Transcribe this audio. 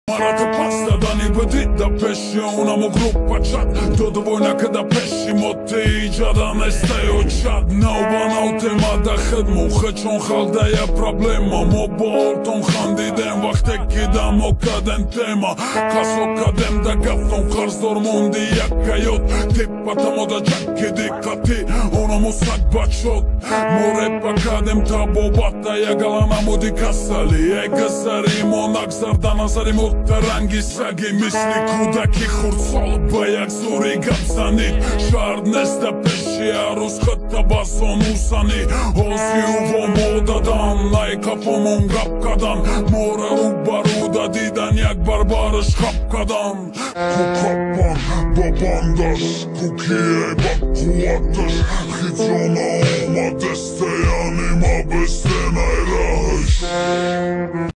Marata pastadan i bëtit da pesci una mo gruppa qat Do të vojna këda pesci mo të I gjadan e stejo qat Na u bana u tema da khedmu Khëqon khaldaja problema Mo bol ton khandi den Vakte kida mo kaden tema Kaso kadem da gafton Kars dormundi jakka jot Tippa ta mo da gjak i dikati Ona mo sak baqot Mo repa kadem ta bobatta Ja galana mo di kasali E gësari mo nak zardana zari mo të rangi sagi Misli kuda ki khurcol Bajak zuri gapsani Shard nesta peshi arus Këtta bason usani Ozi uvo moda dan Na I kapomon gapkadan Mora u baruda Didan jak barbarësh hapkadan Ku kapan babandash Ku kje bak kuatësh Hizona oma Deste janë I ma bestena I rahësh